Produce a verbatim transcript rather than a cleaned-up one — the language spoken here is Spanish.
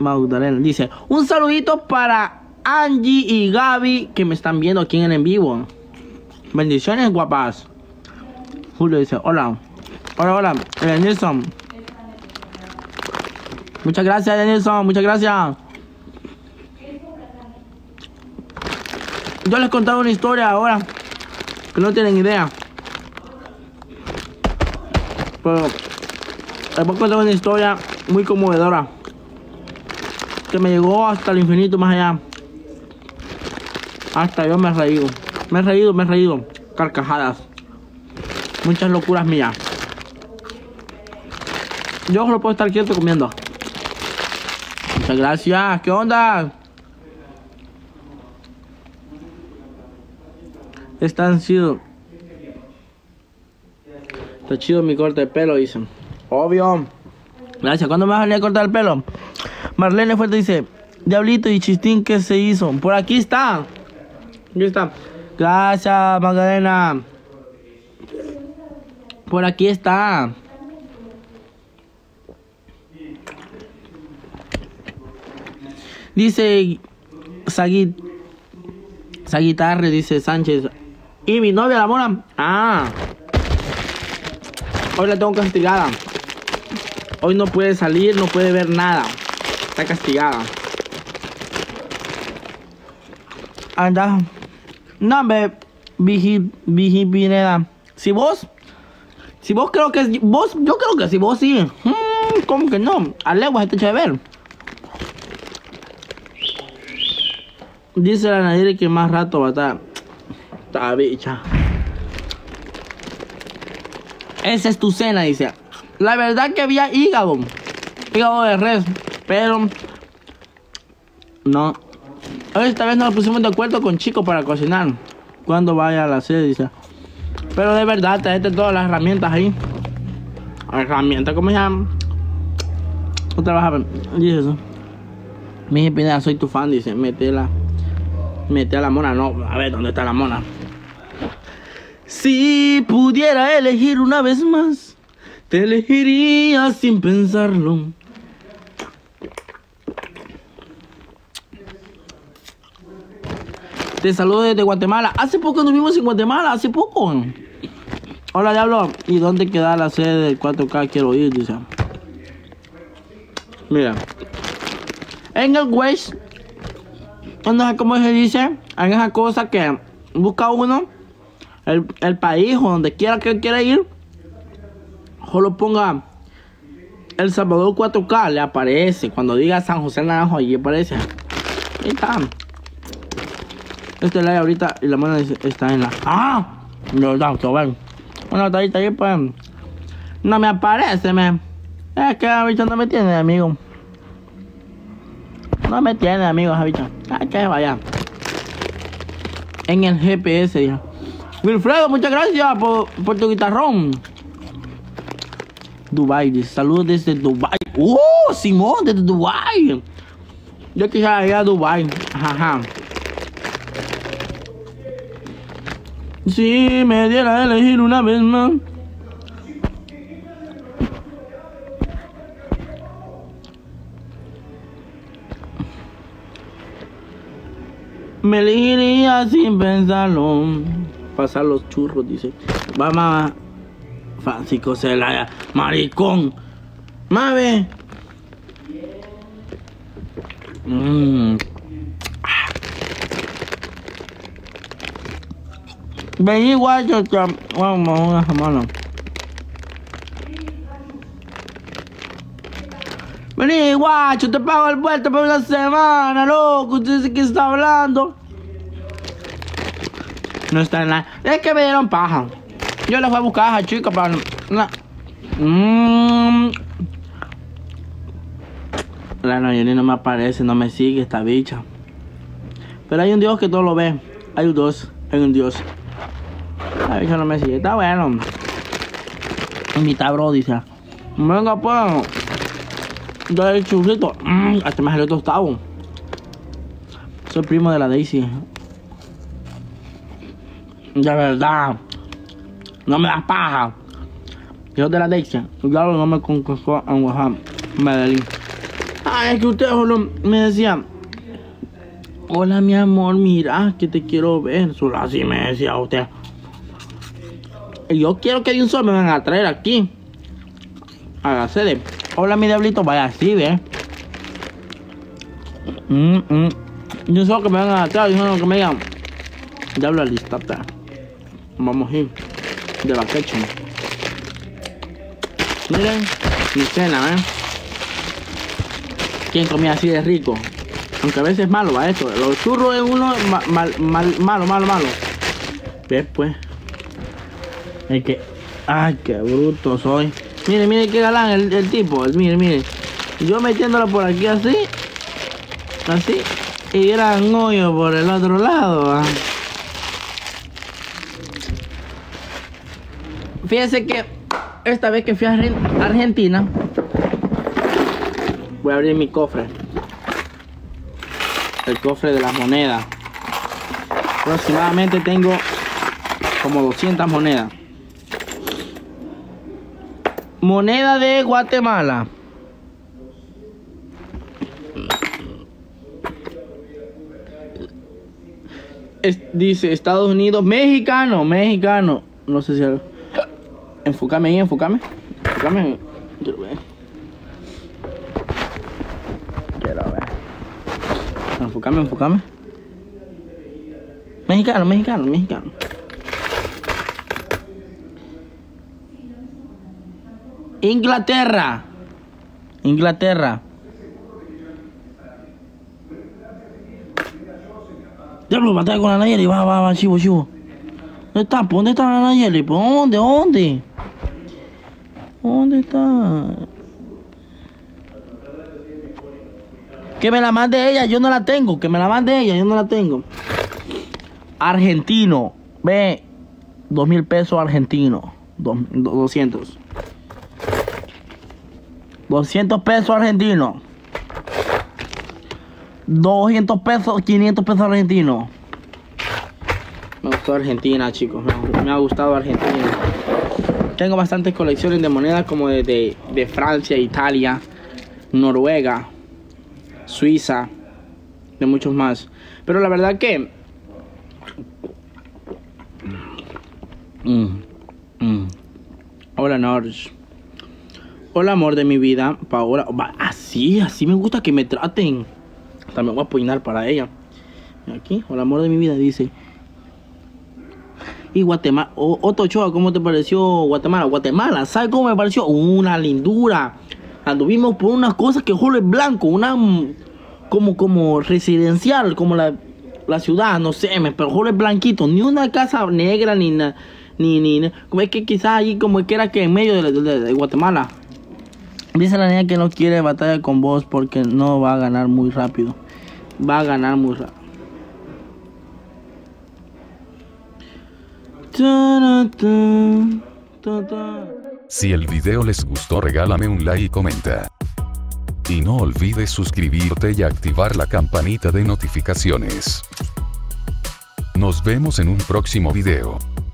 Magdalena. Dice, un saludito para Angie y Gaby que me están viendo aquí en el en vivo. Bendiciones, guapas. Julio dice, hola. Hola, hola. Nilson. Muchas gracias, Nilson. Muchas gracias. Yo les contaba una historia ahora que no tienen idea. Pero les voy a contar una historia muy conmovedora que me llegó hasta el infinito más allá. Hasta yo me he reído. Me he reído, me he reído. Carcajadas. Muchas locuras mías. Yo solo puedo estar quieto comiendo. Muchas gracias. ¿Qué onda? Están chido. Está chido mi corte de pelo, dicen. Obvio. Gracias. ¿Cuándo me vas a venir a cortar el pelo? Marlene Fuerte dice, Diablito y Chistín, ¿qué se hizo? Por aquí está. Aquí está. Gracias, Magdalena. Por aquí está. Dice Sagui, Saguitarre, dice Sánchez. ¿Y mi novia, la mona? Ah. Hoy la tengo castigada. Hoy no puede salir, no puede ver nada. Está castigada. Anda. No, me Vigi, Vigi Pineda. Si vos, si vos creo que vos, yo creo que si vos sí. Hmm, ¿Cómo que no? A leguas este chévere. Dice la Nadir que más rato va a estar. Esta bicha. Esa es tu cena, dice. La verdad que había hígado. Hígado de res. Pero no. Esta vez nos pusimos de acuerdo con Chico para cocinar. Cuando vaya a la sede, dice. Pero de verdad, traete todas las herramientas ahí. Herramientas, ¿cómo se llama? No trabaja. Dice eso. Mi Pineda, soy tu fan, dice. Métela. Mete a la mona, no. A ver, ¿dónde está la mona? Si pudiera elegir una vez más, te elegiría sin pensarlo. Te saludo desde Guatemala. Hace poco nos vimos en Guatemala, hace poco. Hola, Diablo. ¿Y dónde queda la sede del cuatro K? Quiero ir, dice. Mira. En el West. No sé cómo se dice. En esa cosa que busca uno. El, el país o donde quiera que quiera ir. Solo ponga El Salvador cuatro K. Le aparece. Cuando diga San José Naranjo, allí aparece. Ahí está. Este live ahorita y la mano está en la... ¡Ah! No, no, no, bueno. Bueno, está ahí, está ahí, pues. No me aparece, me. Es que la bicha no me tiene, amigo. No me tiene, amigo, esa bicha. Ay, que vaya. En el G P S, dijo. Wilfredo, muchas gracias por, por tu guitarrón. Dubai, dice. Saludos desde Dubai. ¡Uh! Simón, desde Dubai. Yo quisiera ir a Dubai. Ajá. Si me diera a elegir una vez más. Me elegiría sin pensarlo. Pasar los churros, dice. Vamos, Francisco Celaya, maricón. Mave. Mmm. Vení, guacho, vamos una semana. Vení, guacho, te pago el vuelto por una semana, loco. Usted dice que está hablando. No está en la... Es que me dieron paja. Yo le fui a buscar a esa chica para... No. Mmm. La Nayeli no me aparece, no me sigue esta bicha. Pero hay un Dios que todo lo ve. Hay un Dios, hay un Dios. La bicha no me sigue, está bueno. Invita bro, dice. Venga pues. Yo el churrito. Mm, hasta me salió tostado. Soy primo de la Daisy. De verdad. No me das paja. Yo de la Daisy. Claro, no me conquistó en Oaxaca, Medellín. Ay, es que usted solo me decía, hola mi amor, mira que te quiero ver. Solo así me decía usted. Y yo quiero que de un sol me van a traer aquí. Hágase de, hola mi diablito, vaya así, ve. Mm, mm. Yo solo que me van a traer, yo solo que me digan, diablo lista, vamos a ir de vacation. Miren mi cena, ¿eh? ¿Quién comía así de rico? Aunque a veces es malo, va esto. Los churros es uno ma mal, mal, malo, malo, malo. ¿Ves, pues? Es que... Ay, qué bruto soy. Mire, mire qué galán el, el tipo. El, mire, mire. Yo metiéndola por aquí así. Así. Y era un hoyo por el otro lado. ¿Ah? Fíjense que esta vez que fui a Argentina, voy a abrir mi cofre. El cofre de las monedas. Aproximadamente tengo como doscientas monedas. Moneda de Guatemala. Es, dice Estados Unidos, mexicano, mexicano. No sé si... Enfócame ahí, enfócame. Enfócame. Quiero ver. Quiero ver. Enfócame, enfócame. Mexicano, mexicano, mexicano. Inglaterra. Inglaterra. Diablo, batalla con la Nayeli. Va, va, va, chivo, chivo. ¿Dónde está? ¿Dónde está la Nayeli? ¿Por dónde? ¿Dónde? ¿Dónde está? Que me la mande ella, yo no la tengo. Que me la mande ella, yo no la tengo. Argentino. Ve. Dos mil pesos argentinos. Dos, doscientos. Doscientos pesos argentinos. Doscientos pesos, quinientos pesos argentinos. Me gustó Argentina, chicos. Me, me ha gustado Argentina. Tengo bastantes colecciones de monedas como de, de, de Francia, Italia, Noruega, Suiza, de muchos más. Pero la verdad que... Mm, mm. Hola, Norge. Hola, amor de mi vida, Paola. Así, así me gusta que me traten. También voy a peinar para ella. Aquí, hola, amor de mi vida, dice. Y Guatemala, Otto Ochoa, ¿cómo te pareció Guatemala? Guatemala, ¿sabes cómo me pareció? Una lindura. Anduvimos por unas cosas que Jolo es blanco, una como, como residencial, como la, la ciudad, no sé, pero Jolo es blanquito, ni una casa negra, ni nada, ni, ni, como es que quizás allí como que era que en medio de, de, de Guatemala. Dice la niña que no quiere batalla con vos porque no va a ganar muy rápido. Va a ganar muy rápido. Si el video les gustó, regálame un like y comenta. Y no olvides suscribirte y activar la campanita de notificaciones. Nos vemos en un próximo video.